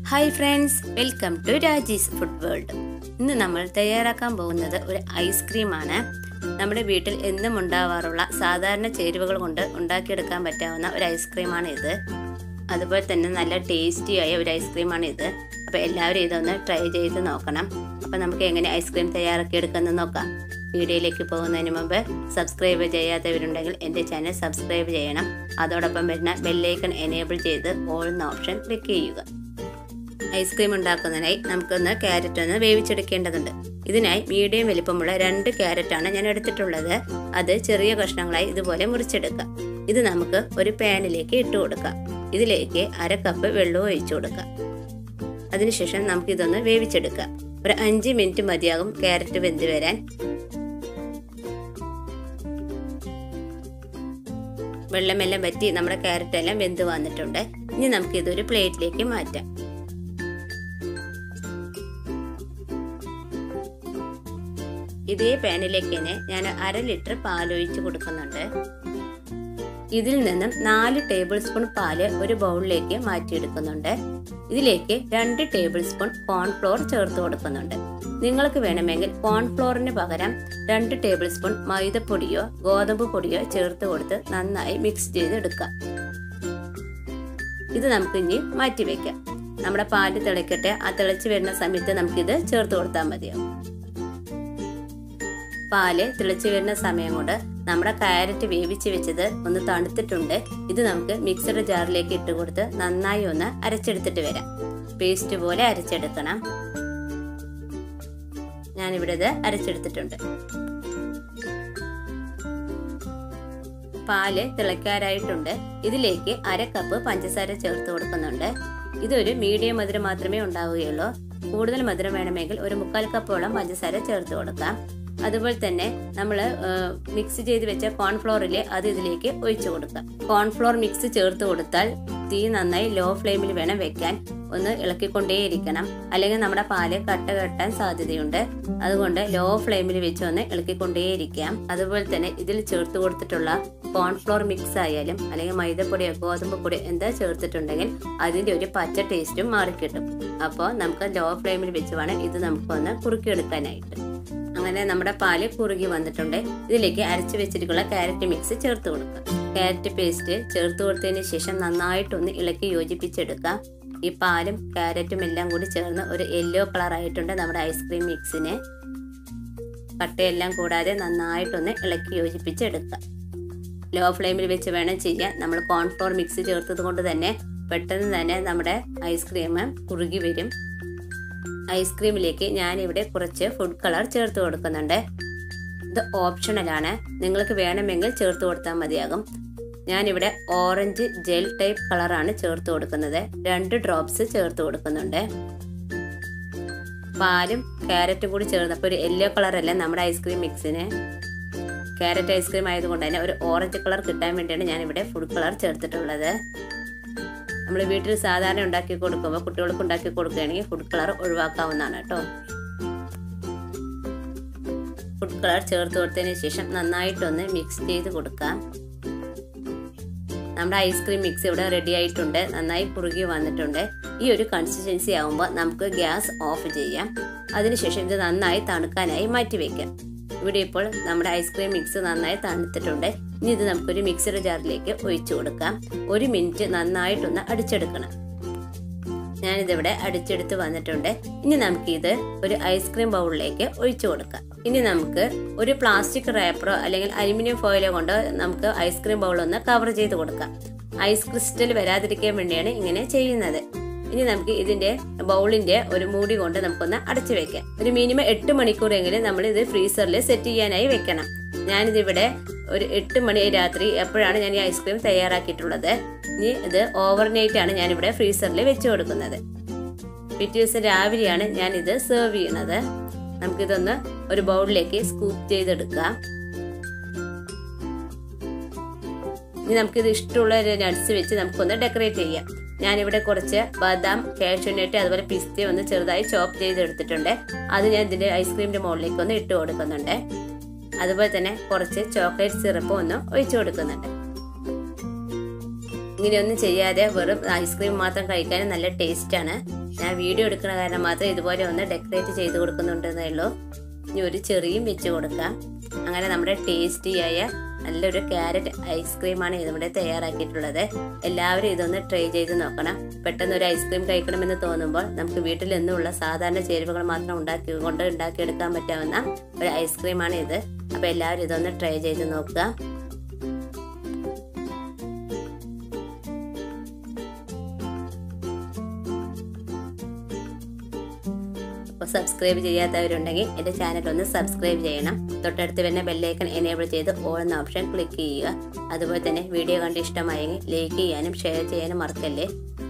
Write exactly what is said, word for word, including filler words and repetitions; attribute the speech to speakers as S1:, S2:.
S1: Hi friends, welcome to Raji's food world. ഇന്ന് നമ്മൾ തയ്യാറാക്കാൻ പോകുന്നത് ഒരു ഐസ്ക്രീമാണ്. നമ്മുടെ വീട്ടിൽ എന്നും ഉണ്ടാവാറുള്ള സാധാരണ ചേരുവകൾ കൊണ്ട് ഉണ്ടാക്കിയെടുക്കാൻ പറ്റാവുന്ന ഒരു ഐസ്ക്രീമാണ് ഇത്. അതുപോലെ തന്നെ നല്ല ടേസ്റ്റിയായ ഒരു ഐസ്ക്രീമാണ് ഇത്. അപ്പോൾ എല്ലാവരും ഇതൊന്ന് ട്രൈ ചെയ്ത് നോക്കണം. അപ്പോൾ നമുക്ക് എങ്ങനെ ഐസ്ക്രീം തയ്യാറാക്കിയെടുക്കുന്നത് നോക്കാം. വീഡിയോയിലേക്ക് പോകുന്നതിന് മുമ്പ് സബ്സ്ക്രൈബ് ചെയ്യാത്തവരുണ്ടെങ്കിൽ എൻ്റെ ചാനൽ സബ്സ്ക്രൈബ് ചെയ്യണം. അതോടൊപ്പം വരുന്ന ബെല്ലൈക്കൺ എനേബിൾ ചെയ്ത് ഓൾ എന്ന ഓപ്ഷൻ ക്ലിക്ക് ചെയ്യുക. ഐസ്ക്രീം ഉണ്ടാക്കുന്നതിനായി നമുക്കൊന്ന് ക്യാരറ്റ് ഒന്ന് വേവിച്ചെടുക്കേണ്ടതുണ്ട്. ഇതിനായി മീഡിയം വലിപ്പമുള്ള രണ്ട് ക്യാരറ്റാണ് ഞാൻ എടുത്തിട്ടുള്ളത്. അത് ചെറിയ കഷ്ണങ്ങളായി ഇതുപോലെ മുറിച്ചെടുക്കാം. ഇത് നമുക്ക് ഒരു പാനിലേക്ക് ഇട്ട് കൊടുക്കാം. ഇതിലേക്ക് അര കപ്പ് വെള്ളം ഒഴിച്ചു കൊടുക്കാം. അതിനുശേഷം നമുക്കിതൊന്ന് വേവിച്ചെടുക്കാം. ഒരു അഞ്ച് മിനിറ്റ് മതിയാകും ക്യാരറ്റ് വെന്ത് വരാൻ. വെള്ളമെല്ലാം വറ്റി നമ്മുടെ ക്യാരറ്റ് എല്ലാം വെന്ത് വന്നിട്ടുണ്ട്. ഇനി നമുക്കിതൊരു പ്ലേറ്റിലേക്ക് മാറ്റാം. ഇതേ പാനിലേക്ക് തന്നെ ഞാൻ അര ലിറ്റർ പാലൊഴിച്ച് കൊടുക്കുന്നുണ്ട്. ഇതിൽ നിന്നും നാല് ടേബിൾ സ്പൂൺ പാല് ഒരു ബൗളിലേക്ക് മാറ്റിയെടുക്കുന്നുണ്ട്. ഇതിലേക്ക് രണ്ട് ടേബിൾ സ്പൂൺ കോൺഫ്ലോർ ചേർത്ത് കൊടുക്കുന്നുണ്ട്. നിങ്ങൾക്ക് വേണമെങ്കിൽ കോൺഫ്ലോറിന് പകരം രണ്ട് ടേബിൾ സ്പൂൺ മൈദപ്പൊടിയോ ഗോതമ്പ് പൊടിയോ ചേർത്ത് കൊടുത്ത് നന്നായി മിക്സ് ചെയ്തെടുക്കാം. ഇത് നമുക്ക് ഇനി മാറ്റി വെക്കാം. നമ്മുടെ പാല് തിളക്കട്ടെ. ആ തിളച്ച് വരുന്ന സമയത്ത് നമുക്കിത് ചേർത്ത് കൊടുത്താൽ മതിയാവും. പാല് തിളച്ച് വരുന്ന സമയം കൊണ്ട് നമ്മുടെ ക്യാരറ്റ് വേവിച്ച് വെച്ചത് ഒന്ന് തണുത്തിട്ടുണ്ട്. ഇത് നമുക്ക് മിക്സഡ് ജാറിലേക്ക് ഇട്ട് കൊടുത്ത് നന്നായി ഒന്ന് അരച്ചെടുത്തിട്ട് വരാം. പേസ്റ്റ് പോലെ അരച്ചെടുക്കണം. ഞാനിവിടെ ഇത് അരച്ചെടുത്തിട്ടുണ്ട്. പാല് തിളക്കാറായിട്ടുണ്ട്. ഇതിലേക്ക് അര കപ്പ് പഞ്ചസാര ചേർത്ത് കൊടുക്കുന്നുണ്ട്. ഇതൊരു മീഡിയം മധുരം മാത്രമേ ഉണ്ടാവുകയുള്ളൂ. കൂടുതൽ മധുരം വേണമെങ്കിൽ ഒരു മുക്കാൽ കപ്പോളം പഞ്ചസാര ചേർത്ത് കൊടുക്കാം. അതുപോലെ തന്നെ നമ്മൾ മിക്സ് ചെയ്ത് വെച്ച കോൺഫ്ലോറിലെ അത് ഇതിലേക്ക് ഒഴിച്ചു കൊടുക്കാം. കോൺഫ്ലോർ മിക്സ് ചേർത്ത് കൊടുത്താൽ തീ നന്നായി ലോ ഫ്ലെയിമിൽ വേണം വെക്കാൻ. ഒന്ന് ഇളക്കിക്കൊണ്ടേയിരിക്കണം, അല്ലെങ്കിൽ നമ്മുടെ പാല് കട്ട കെട്ടാൻ സാധ്യതയുണ്ട്. അതുകൊണ്ട് ലോ ഫ്ലെയിമിൽ വെച്ച് ഒന്ന് ഇളക്കിക്കൊണ്ടേയിരിക്കാം. അതുപോലെ തന്നെ ഇതിൽ ചേർത്ത് കൊടുത്തിട്ടുള്ള കോൺഫ്ലോർ മിക്സ് ആയാലും അല്ലെങ്കിൽ മൈദപ്പൊടിയോ ഗോതമ്പ് പൊടിയോ എന്താ ചേർത്തിട്ടുണ്ടെങ്കിൽ അതിൻ്റെ ഒരു പച്ച ടേസ്റ്റും മാറിക്കിട്ടും. അപ്പോൾ നമുക്ക് ലോ ഫ്ലെയിമിൽ വെച്ച് വേണം ഇത് നമുക്കൊന്ന് കുറുക്കിയെടുക്കാനായിട്ട്. അങ്ങനെ നമ്മുടെ പാല് കുറുകി വന്നിട്ടുണ്ട്. ഇതിലേക്ക് അരച്ചു വെച്ചിട്ടുള്ള ക്യാരറ്റ് മിക്സ് ചേർത്ത് കൊടുക്കുക. ക്യാരറ്റ് പേസ്റ്റ് ചേർത്ത് കൊടുത്തതിന് ശേഷം നന്നായിട്ടൊന്ന് ഇളക്കി യോജിപ്പിച്ചെടുക്കാം. ഈ പാലും ക്യാരറ്റും എല്ലാം കൂടി ചേർന്ന് ഒരു യെല്ലോ കളർ ആയിട്ടുണ്ട് നമ്മുടെ ഐസ്ക്രീം മിക്സിന്. കട്ടയെല്ലാം കൂടാതെ നന്നായിട്ടൊന്ന് ഇളക്കി യോജിപ്പിച്ചെടുക്കാം. ലോ ഫ്ലെയിമിൽ വെച്ച് വേണം ചെയ്യാൻ. നമ്മൾ കോൺഫ്ലോർ മിക്സ് ചേർത്തത് കൊണ്ട് തന്നെ പെട്ടെന്ന് തന്നെ നമ്മുടെ ഐസ്ക്രീം കുറുകി വരും. ഐസ്ക്രീമിലേക്ക് ഞാനിവിടെ കുറച്ച് ഫുഡ് കളർ ചേർത്ത് കൊടുക്കുന്നുണ്ട്. ഇത് ഓപ്ഷണലാണ്, നിങ്ങൾക്ക് വേണമെങ്കിൽ ചേർത്ത് കൊടുത്താൽ മതിയാകും. ഞാനിവിടെ ഓറഞ്ച് ജെൽ ടൈപ്പ് കളറാണ് ചേർത്ത് കൊടുക്കുന്നത്. രണ്ട് ഡ്രോപ്സ് ചേർത്ത് കൊടുക്കുന്നുണ്ട്. പാലും ക്യാരറ്റും കൂടി ചേർന്നപ്പോൾ ഒരു യെല്ലോ കളറല്ല നമ്മുടെ ഐസ്ക്രീം മിക്സിന്. ക്യാരറ്റ് ഐസ്ക്രീം ആയതുകൊണ്ട് തന്നെ ഒരു ഓറഞ്ച് കളർ കിട്ടാൻ വേണ്ടിയാണ് ഞാനിവിടെ ഫുഡ് കളർ ചേർത്തിട്ടുള്ളത്. നമ്മൾ വീട്ടിൽ സാധാരണ ഉണ്ടാക്കി കൊടുക്കുമ്പോൾ കുട്ടികൾക്ക് ഉണ്ടാക്കി കൊടുക്കുകയാണെങ്കിൽ ഫുഡ് കളർ ഒഴിവാക്കാവുന്നതാണ് കേട്ടോ. ഫുഡ് കളർ ചേർത്ത് കൊടുത്തതിന് ശേഷം നന്നായിട്ടൊന്ന് മിക്സ് ചെയ്ത് കൊടുക്കാം. നമ്മുടെ ഐസ്ക്രീം മിക്സ് ഇവിടെ റെഡി ആയിട്ടുണ്ട്. നന്നായി കുറുകി വന്നിട്ടുണ്ട്. ഈ ഒരു കൺസിസ്റ്റൻസി ആകുമ്പോൾ നമുക്ക് ഗ്യാസ് ഓഫ് ചെയ്യാം. അതിനുശേഷം ഇത് നന്നായി തണുക്കാനായി മാറ്റി വയ്ക്കാം. ഇവിടെ ഇപ്പോൾ നമ്മുടെ ഐസ്ക്രീം മിക്സ് നന്നായി തണുത്തിട്ടുണ്ട്. ഇനി ഇത് നമുക്കൊരു മിക്സഡ് ജാറിലേക്ക് ഒഴിച്ചു കൊടുക്കാം. ഒരു മിനിറ്റ് നന്നായിട്ടൊന്ന് അടിച്ചെടുക്കണം. ഞാനിതിവിടെ അടിച്ചെടുത്ത് വന്നിട്ടുണ്ട്. ഇനി നമുക്കിത് ഒരു ഐസ്ക്രീം ബൗളിലേക്ക് ഒഴിച്ചു കൊടുക്കാം. ഇനി നമുക്ക് ഒരു പ്ലാസ്റ്റിക് റാപ്പറോ അല്ലെങ്കിൽ അലുമിനിയം ഫോയിലോ കൊണ്ട് നമുക്ക് ഐസ്ക്രീം ബൗൾ ഒന്ന് കവർ ചെയ്ത് കൊടുക്കാം. ഐസ് ക്രിസ്റ്റൽ വരാതിരിക്കാൻ വേണ്ടിയാണ് ഇങ്ങനെ ചെയ്യുന്നത്. ഇനി നമുക്ക് ഇതിന്റെ ബൗളിന്റെ ഒരു മൂടി കൊണ്ട് നമുക്കൊന്ന് അടച്ചു വെക്കാം. ഒരു മിനിമം എട്ട് മണിക്കൂറെങ്കിലും നമ്മൾ ഇത് ഫ്രീസറിൽ സെറ്റ് ചെയ്യാനായി വെക്കണം. ഞാനിതിവിടെ ഒരു എട്ട് മണി രാത്രി എപ്പോഴാണ് ഞാൻ ഈ ഐസ്ക്രീം തയ്യാറാക്കിയിട്ടുള്ളത്. ഇനി ഇത് ഓവർനൈറ്റ് ആണ് ഞാനിവിടെ ഫ്രീസറിൽ വെച്ച് കൊടുക്കുന്നത്. പിറ്റേ ദിവസം രാവിലെയാണ് ഞാൻ ഇത് സെർവ് ചെയ്യണത്. നമുക്കിതൊന്ന് ഒരു ബൗളിലേക്ക് സ്കൂപ്പ് ചെയ്തെടുക്കാം. ഇനി നമുക്കിത് ഇഷ്ടമുള്ള ഒരു നട്ട്സ് വെച്ച് നമുക്കൊന്ന് ഡെക്കറേറ്റ് ചെയ്യാം. ഞാനിവിടെ കുറച്ച് ബദാം, കാഷ്യൂനട്ട് അതുപോലെ പിസ്ത ഒന്ന് ചെറുതായി ചോപ്പ് ചെയ്തെടുത്തിട്ടുണ്ട്. അത് ഞാൻ ഇതിന്റെ ഐസ്ക്രീമിന്റെ മുകളിലേക്ക് ഒന്ന് ഇട്ട് കൊടുക്കുന്നുണ്ട്. അതുപോലെ തന്നെ കുറച്ച് ചോക്ലേറ്റ് സിറപ്പ് ഒന്ന് ഒഴിച്ചു കൊടുക്കുന്നുണ്ട്. ഇങ്ങനെയൊന്നും ചെയ്യാതെ വെറും ഐസ്ക്രീം മാത്രം കഴിക്കാൻ നല്ല ടേസ്റ്റാണ്. ഞാൻ വീഡിയോ എടുക്കുന്ന കാരണം മാത്രം ഇതുപോലെ ഒന്ന് ഡെക്കറേറ്റ് ചെയ്ത് കൊടുക്കുന്നുണ്ടെന്നേ ഉള്ളൂ. ഇനി ഒരു ചെറിയും വെച്ച് കൊടുക്കാം. അങ്ങനെ നമ്മുടെ ടേസ്റ്റിയായ നല്ലൊരു ക്യാരറ്റ് ഐസ്ക്രീമാണ് ഇതിവിടെ തയ്യാറാക്കിയിട്ടുള്ളത്. എല്ലാവരും ഇതൊന്ന് ട്രൈ ചെയ്ത് നോക്കണം. പെട്ടെന്ന് ഒരു ഐസ്ക്രീം കഴിക്കണമെന്ന് തോന്നുമ്പോൾ നമുക്ക് വീട്ടിൽ നിന്നുള്ള സാധാരണ ചേരുവകൾ മാത്രം ഉണ്ടാക്കി കൊണ്ട് ഉണ്ടാക്കിയെടുക്കാൻ പറ്റാവുന്ന ഒരു ഐസ്ക്രീമാണ് ഇത്. അപ്പോൾ എല്ലാവരും ഇതൊന്ന് ട്രൈ ചെയ്ത് നോക്കുക. അപ്പോൾ സബ്സ്ക്രൈബ് ചെയ്യാത്തവരുണ്ടെങ്കിൽ എൻ്റെ ചാനൽ ഒന്ന് സബ്സ്ക്രൈബ് ചെയ്യണം. തൊട്ടടുത്ത് വരുന്ന ബെല്ലൈക്കൺ എനേബിൾ ചെയ്ത് ഓൾ എന്ന ഓപ്ഷൻ ക്ലിക്ക് ചെയ്യുക. അതുപോലെ തന്നെ വീഡിയോ കണ്ട് ഇഷ്ടമായെങ്കിൽ ലൈക്ക് ചെയ്യാനും ഷെയർ ചെയ്യാനും മറക്കല്ലേ.